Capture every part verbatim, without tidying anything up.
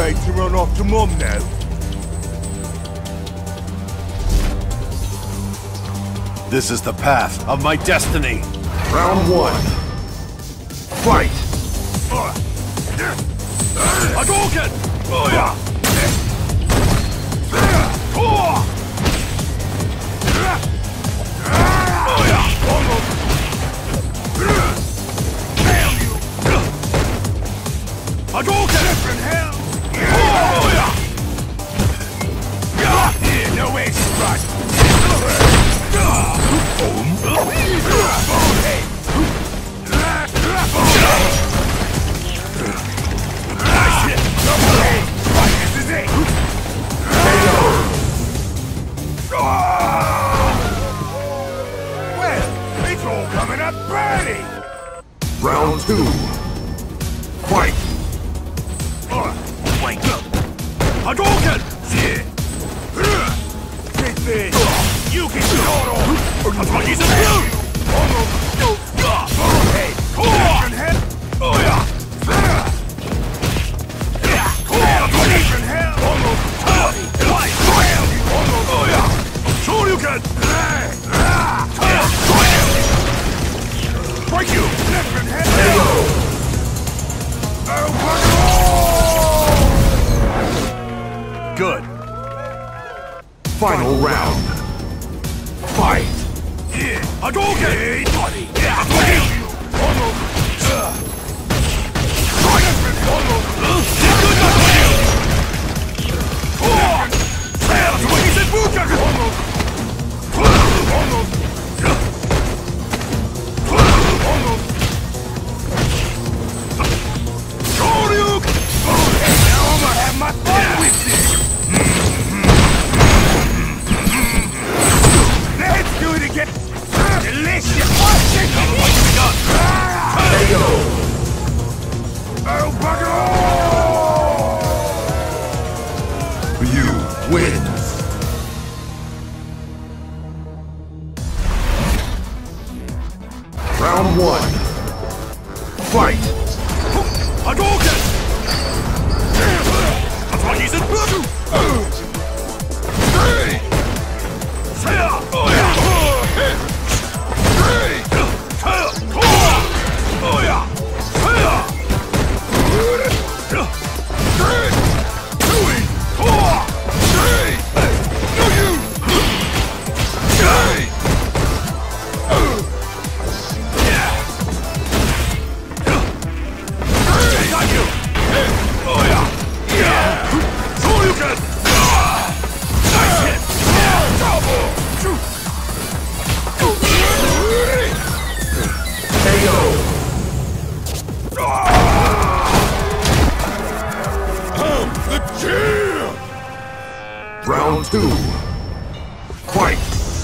ready to run off to Mum now? This is the path of my destiny. Round one. Fight! Hadouken! Oh yeah! Oh yeah! Hadouken! Different hell! Oh yeah! Yeah, no way to run! Round two. Fight! Wake up! Hadouken! Take this! You can start off! He's a blue! Hey! Oh yeah! Shoryuken! Break you! Good. Final round. Fight! Hadouken! Wins. Round one. Fight! Hadouken! That's why he's in blue! Round two. Fight!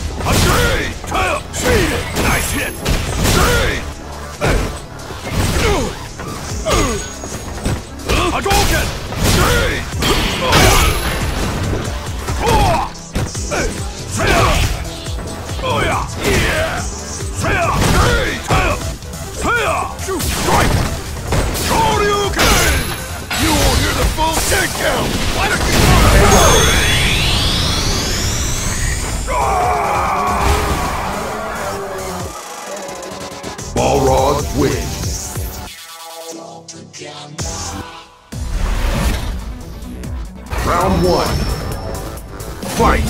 Nice hit! Hadouken! Oh yeah! Strike! Shoryuken! You won't hear the full ten count! Why don't you Balrog wins. Round one. Fight!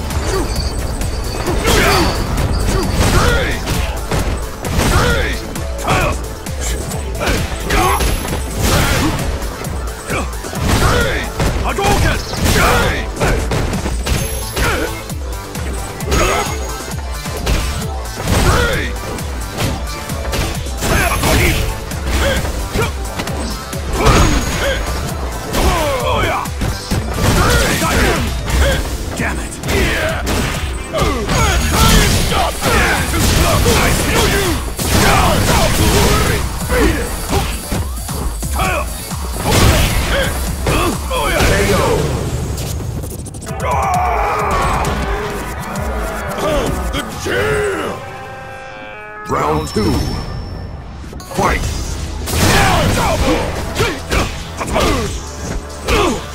Hadouken! Damn it! Stop! Nice hit! Round two. Fight!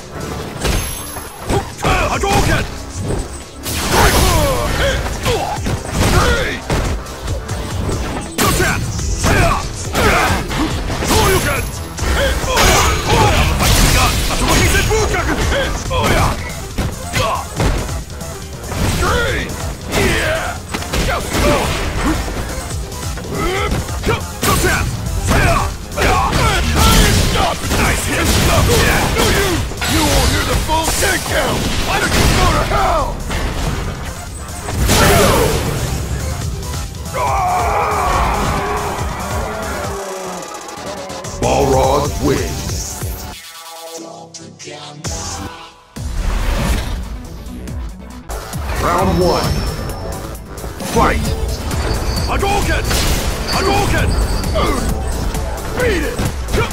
Round one. Fight! Hadouken! Hadouken! Beat it!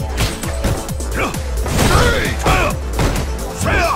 Hey! Saya!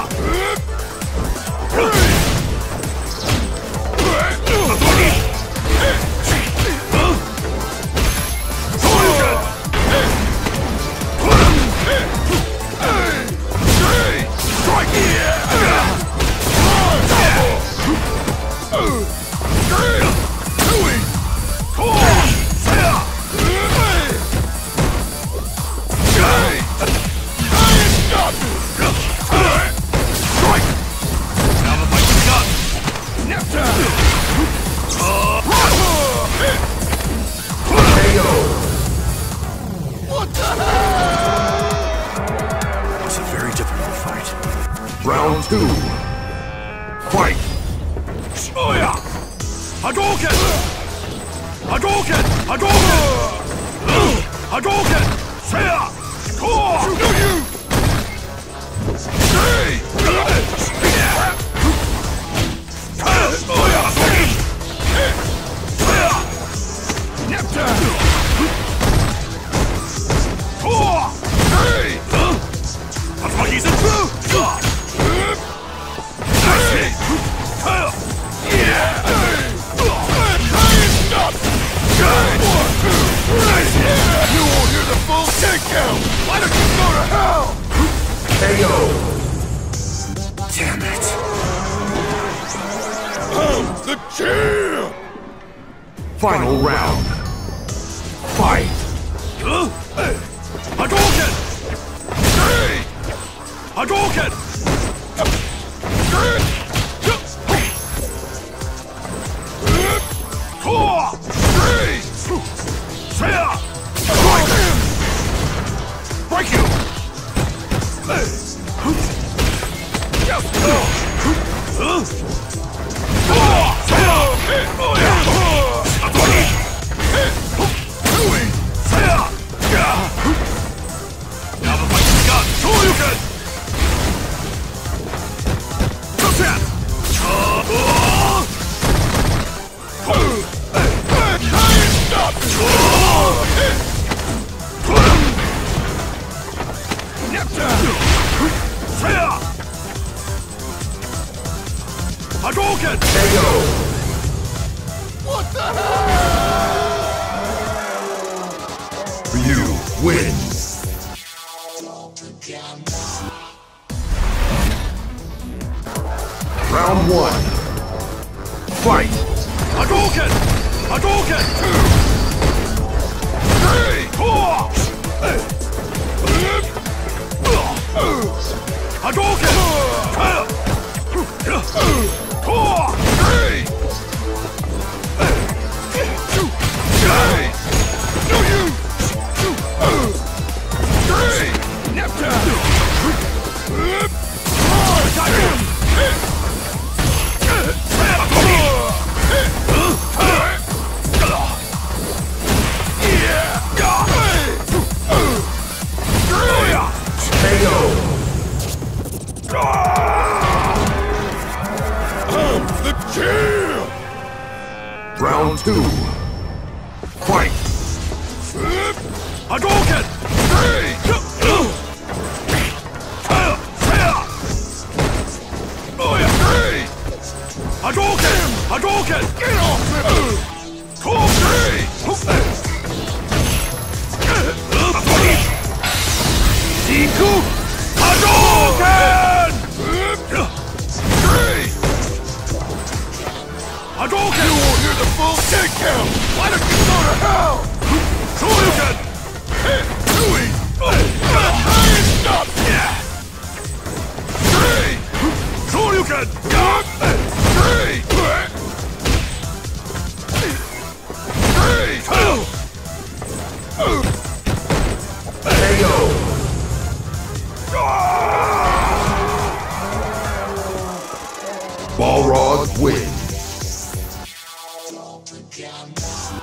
Round two. Fight! Shoya! Hadouken! Hadouken! Hadouken! Hadouken! Saya! Core! You! Hey! Shoya! Saya! Neptune! Core! Hey! That's what he's into! You won't hear the full ten count! Why don't you go to hell? K O. Damn it. I'm the champ! Final round. Fight! Huh? Hadouken! Hey! Hadouken! Core! Hey! Saya! Break you! Hey! Yes! Huh? Core! Saya! Saya! Now the fight's begun! Shoryuken! Shoryuken! Stop! Neptune! Saya! Hadouken! K O. What the hell? Ryu wins. Round one. Fight! Hadouken! Hadouken! Hey! Core! Hadouken! Core! Hey! Hey! No use! Hey! Neptune! K O. I'm the champ! Round two. Fight! Hadouken! Hey! Hey! Hadouken! Hadouken! Get off me! Core! Hey! Iku! Hadouken! Hey! Hadouken! You won't hear the full ten count! Why don't you go to hell? Shoryuken! Hey! Chewie! Stop! Yeah! Hey! Shoryuken! Hey! Hey! K O. Balrog wins.